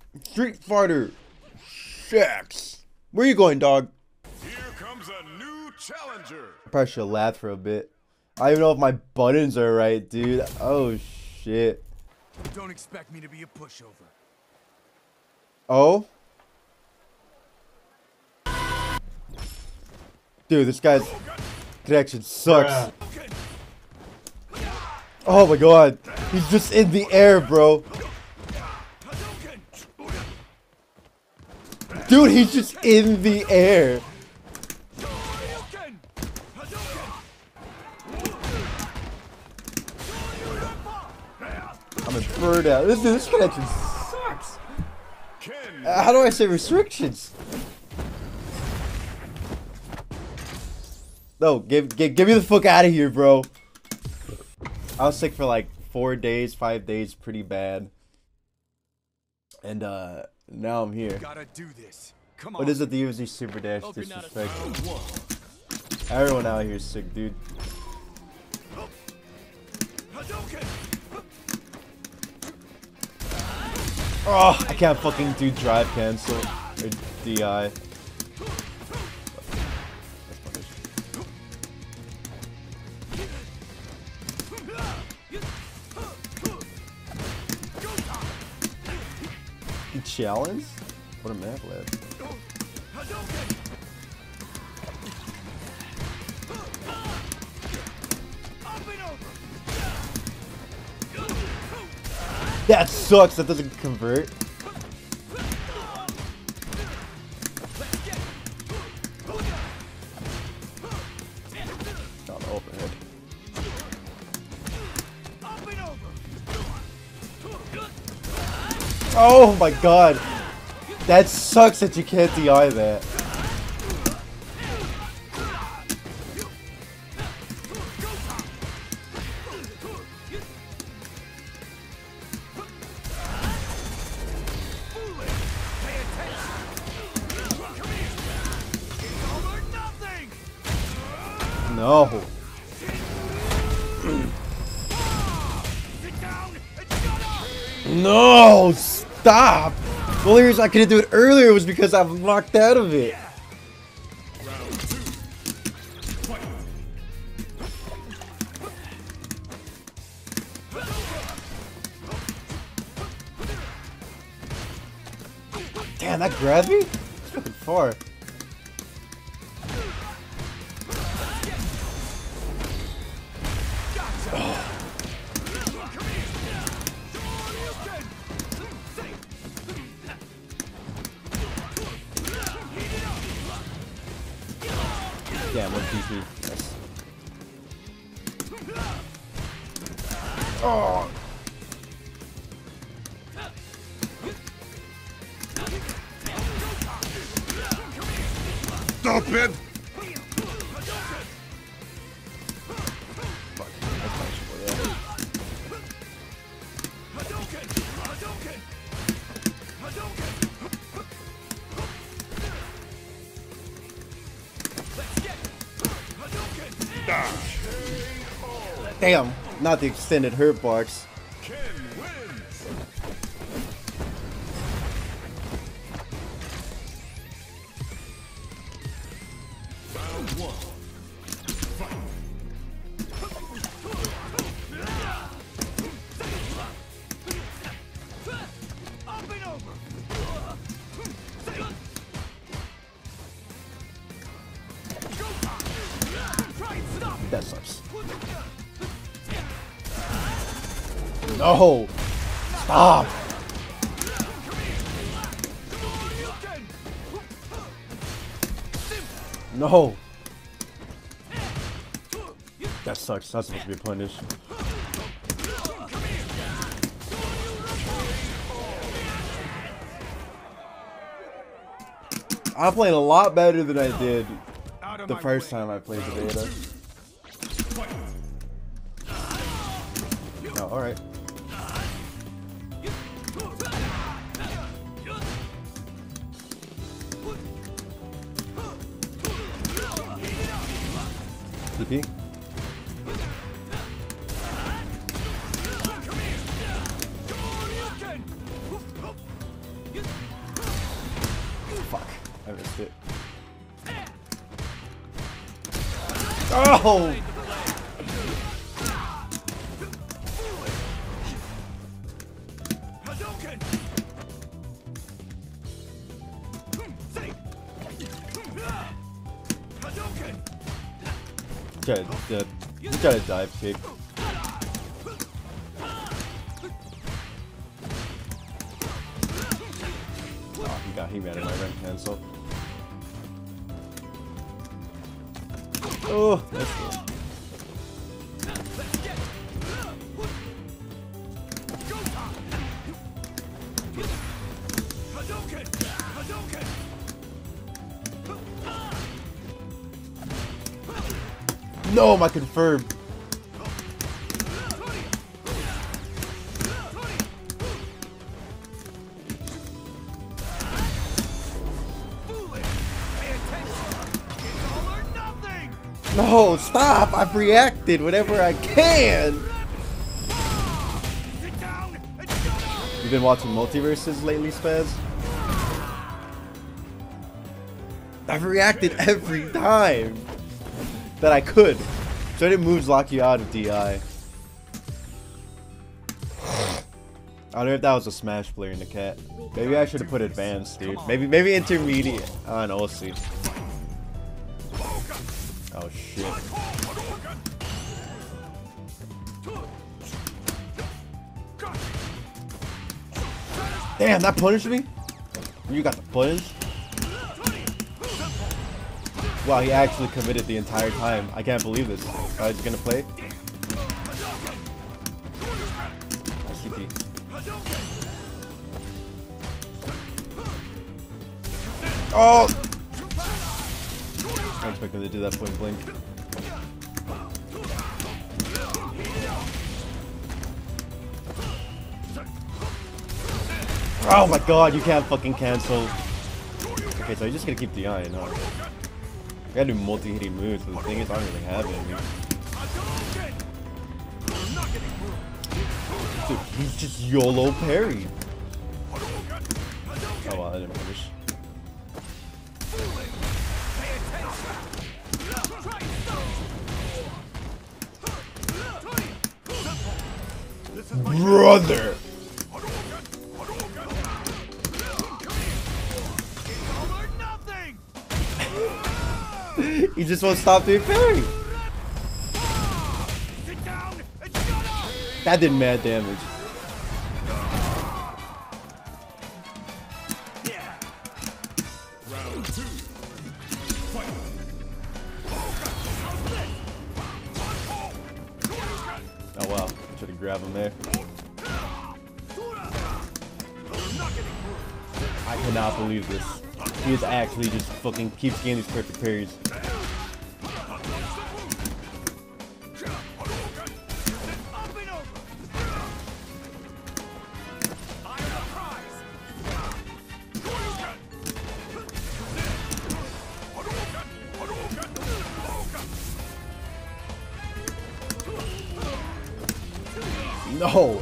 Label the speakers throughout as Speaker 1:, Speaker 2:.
Speaker 1: Street Fighter 6. Where you going, dog?
Speaker 2: Here comes a new challenger.
Speaker 1: I probably should laugh for a bit. I don't even know if my buttons are right, dude. Oh, shit.
Speaker 3: Don't expect me to be a pushover.
Speaker 1: Oh? Dude, this guy's connection sucks. Oh my god. He's just in the air, bro. Dude, he's just in the air. I'm a bird out. This connection sucks. How do I say restrictions? No, get me the fuck out of here, bro. I was sick for like 4 days, 5 days, pretty bad. And now I'm here.
Speaker 3: Gotta do this. Come on.
Speaker 1: What is it, the UFC Super Dash disrespect? Everyone out here is sick, dude. Oh, I can't fucking do drive cancel or DI. Challenge? What a map lad. That sucks, that doesn't convert. Not overhead. Oh my god. That sucks that you can't DI that. No. No, stop. The only reason I couldn't do it earlier was because I'm locked out of it. Damn, that grabbed me? It's fucking far. Damn, one PP. Yes. Oh.
Speaker 2: Stop it!
Speaker 1: Damn, not the extended hurt box. That sucks. No! Stop! No! That sucks. That's supposed to be punished. I'm playing a lot better than I did the first time I played the beta. Oh, alright. TP. blocked it. Oh! He tried to dive kick. Oh, he ran in my rank cancel. Oh, that's good. No, my confirm. No, stop! I've reacted whenever I can! You've been watching Multiverses lately, Spaz? I've reacted every time that I could. Certain moves lock you out of DI. I don't know if that was a Smash player in the cat. Maybe I should have put advanced, dude. Maybe intermediate. I don't know, we'll see. Oh shit. Damn, that punished me? You got the punish? Wow, he actually committed the entire time. I can't believe this. Alright, he's gonna play. CP. Oh! I expect him to do that point blank. Oh my god, you can't fucking cancel. Okay, so you're just gonna keep the eye, no? I gotta do multi-hitting moves, but the thing is, I don't really have it. Dude, he's just YOLO parry. Oh wow, I didn't finish. Brother! He just won't stop doing parry. That did mad damage. Oh wow, should have grabbed him there. I cannot believe this. He is actually just fucking keeps getting these perfect parries. No!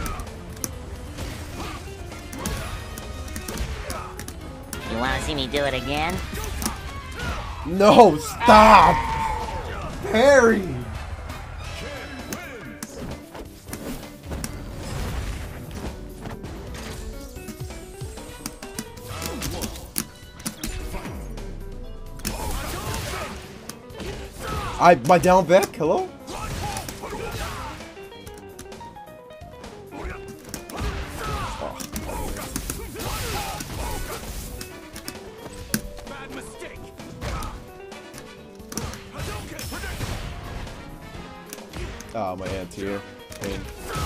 Speaker 4: You wanna see me do it again?
Speaker 1: No! Stop! Parry! My down back? Hello? Oh, my anti-air. Pain.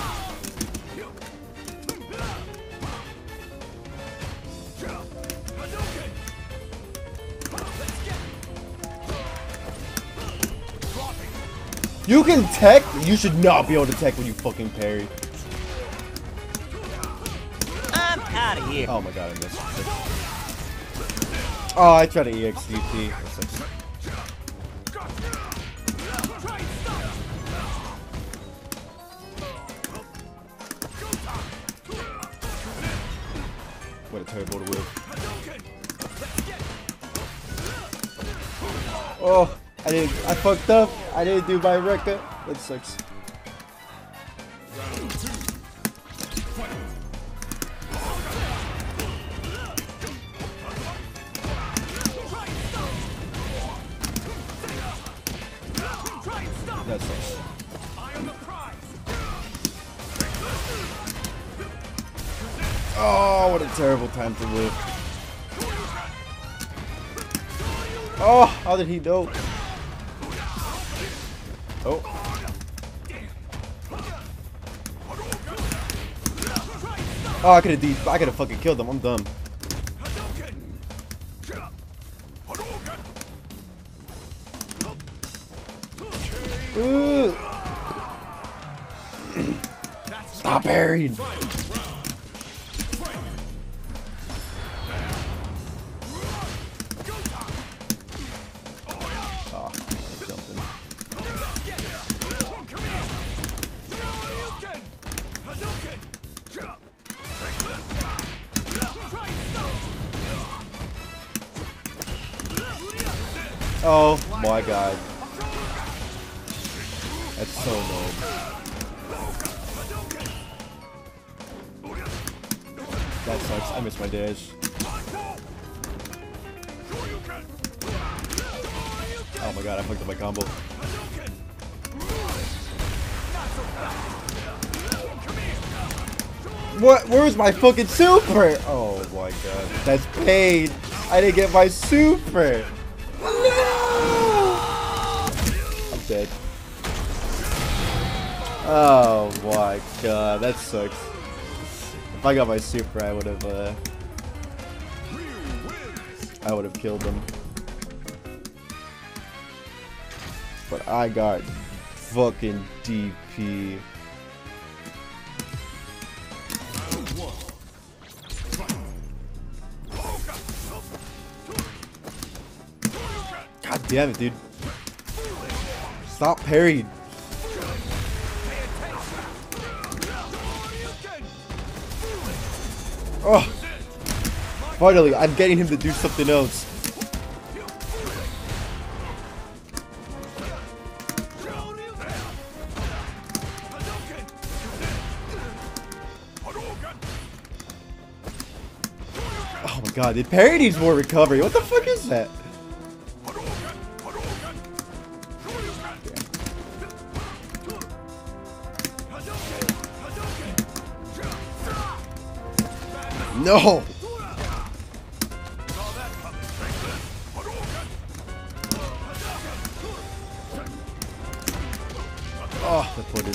Speaker 1: You can tech? You should not be able to tech when you fucking parry.
Speaker 4: I'm out of here.
Speaker 1: Oh my god, I missed. Oh, I tried to EXDP. What a terrible to whip. Oh, I fucked up. I didn't do my record. That sucks. That sucks. Oh, what a terrible time to live. Oh, how did he know? Oh. Oh, I could have fucking killed him. I'm dumb. Ooh. Stop parrying. Oh my god. That's so annoying. That sucks. I missed my dash. Oh my god, I fucked up my combo. What? Where's my fucking super? Oh my god. That's pain. I didn't get my super. I'm dead. Oh my god, that sucks. If I got my super, I would have killed him. But I got fucking DP. God damn it, dude. Stop parrying. Oh, finally, I'm getting him to do something else. Oh my god, the parry needs more recovery. What the fuck is that? No! Oh, the footage.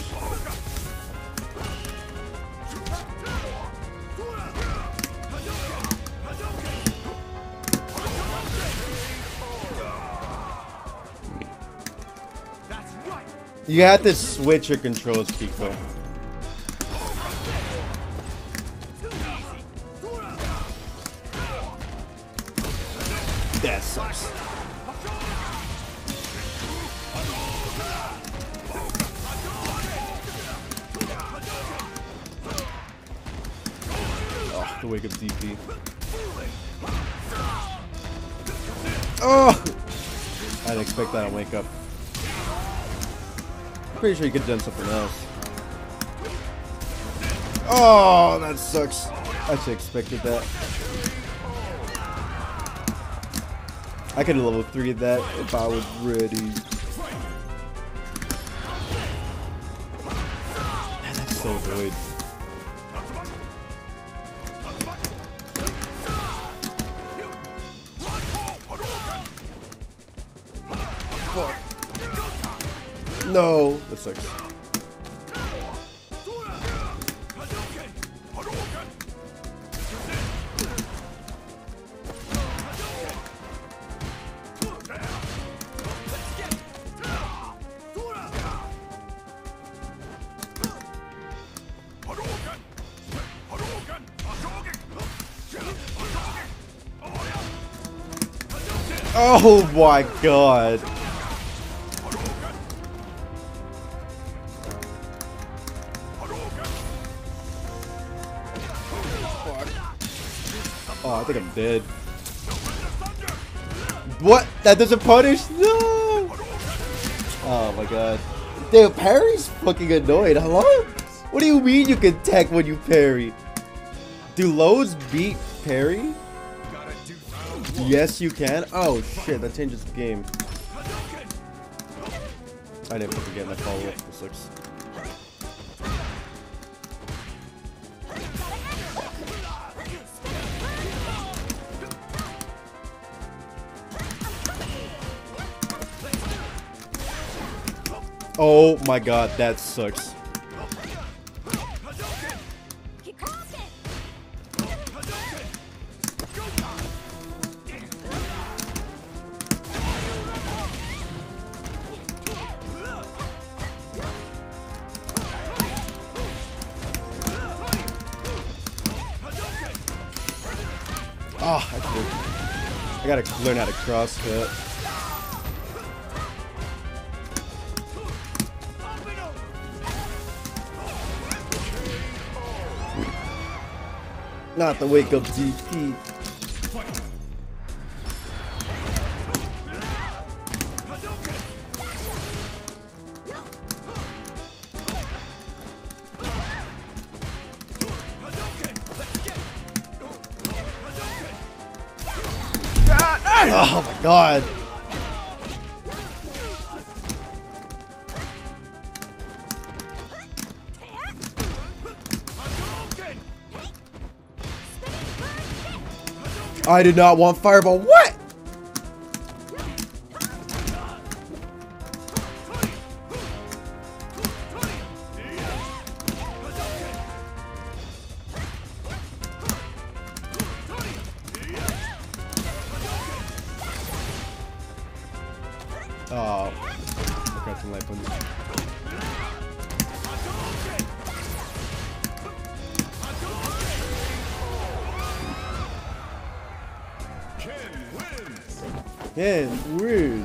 Speaker 1: You have to switch your controls, Pico. That sucks. Oh, the wake up DP. Oh! I didn't expect that on wake up. Pretty sure you could have done something else. Oh, that sucks. I should have expected that. I could have level 3'd that if I was ready. Man, that's so good. Fuck. No, that sucks. Oh my god. Oh, I think I'm dead. What? That doesn't punish? No! Oh my god. Dude, parry's fucking annoying. Hello? What do you mean you can tech when you parry? Do lows beat parry? Yes, you can. Oh shit, that changes the game. I didn't forget my follow-up for 6. Oh my god, that sucks. Oh, I gotta learn how to cross cut. Not the wake up DP. Oh my god. I did not want fireball. What? Oh, I got some life on this. Yeah, weird.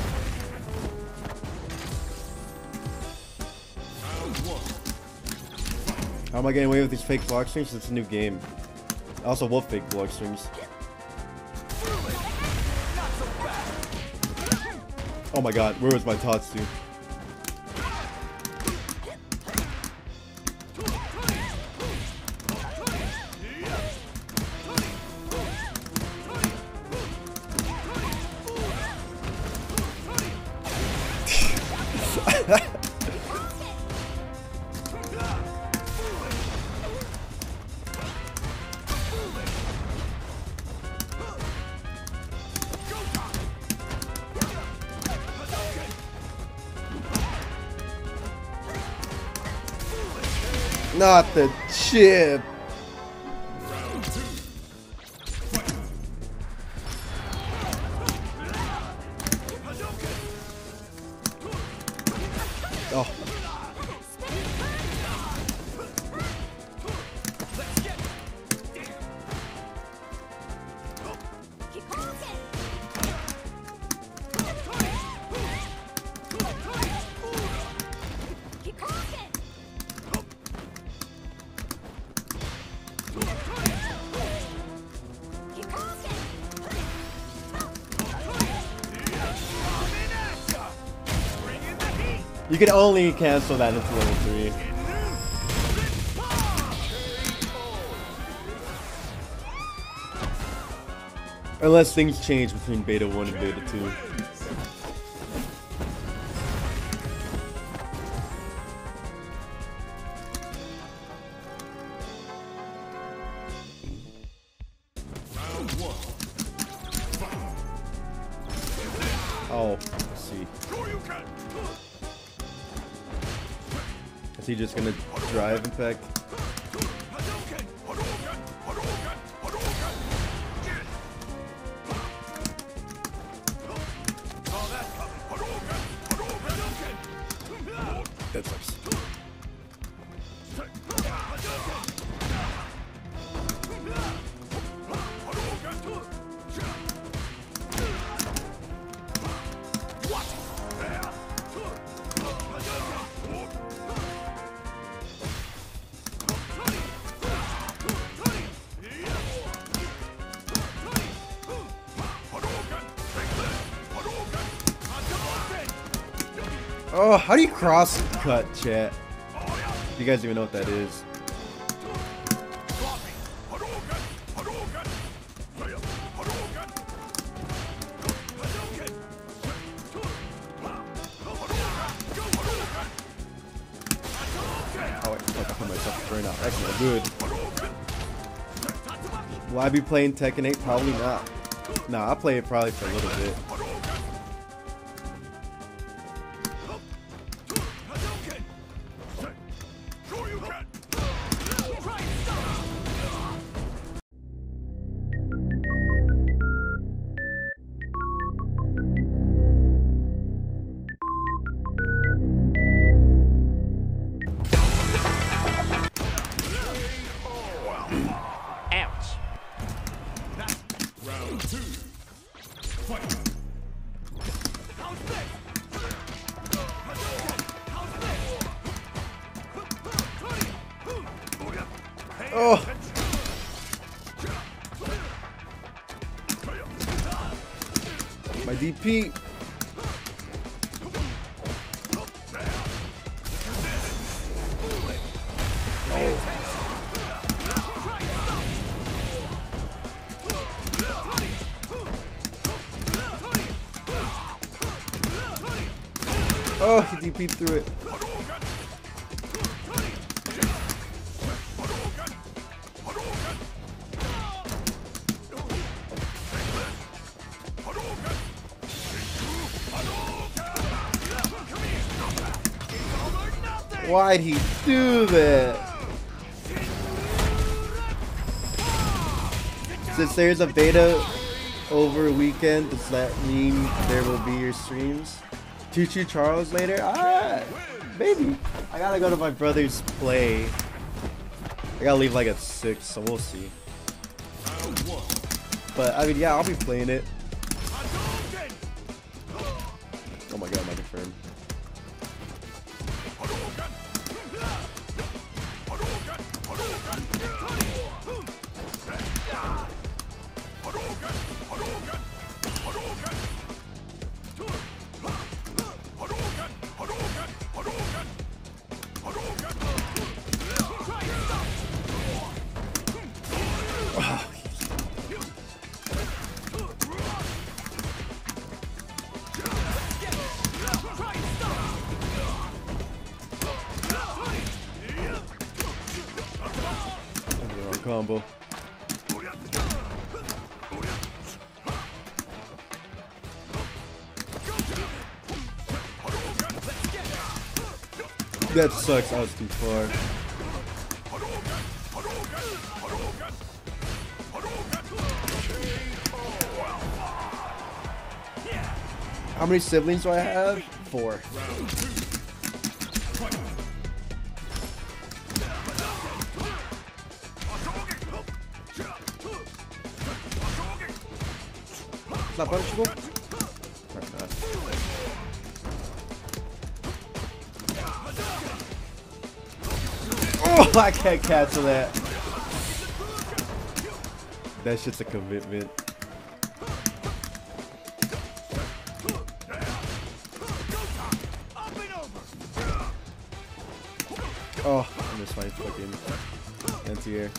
Speaker 1: How am I getting away with these fake block streams? It's a new game. I also love fake block streams. Oh my god, where was my Tatsu? Not the chip. Oh. You can only cancel that into level 3. Unless things change between beta 1 and beta 2. Oh, let's see. Is he just gonna drive, in fact? That sucks. Oh, how do you cross cut, chat? You guys even know what that is? Oh wait, fuck, I put myself right now. That's not good. Will I be playing Tekken 8? Probably not. Nah, I'll play it probably for a little bit. Oh! My DP! Oh, he DP'd through it. Why'd he do that? Since there's a beta over a weekend, does that mean there will be your streams? Choo Choo Charles later? Ah, maybe. I gotta go to my brother's play. I gotta leave like at 6, so we'll see. But I mean, yeah, I'll be playing it. Oh my god, my confirmed. Combo. That sucks. I was too far. How many siblings do I have? 4. Not punishable? Oh, I can't cancel that. That shit's a commitment. Oh, I missed my fucking anti-air.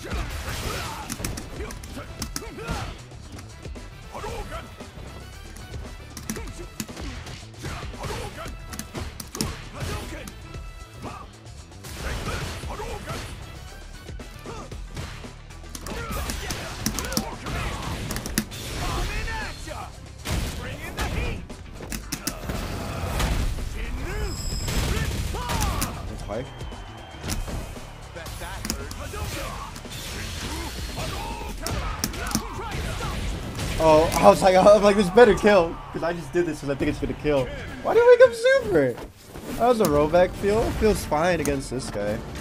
Speaker 1: Oh, I'm like, this better kill. Because I just did this because I think it's going to kill. Why did I wake up super? That was a rollback feel. It feels fine against this guy.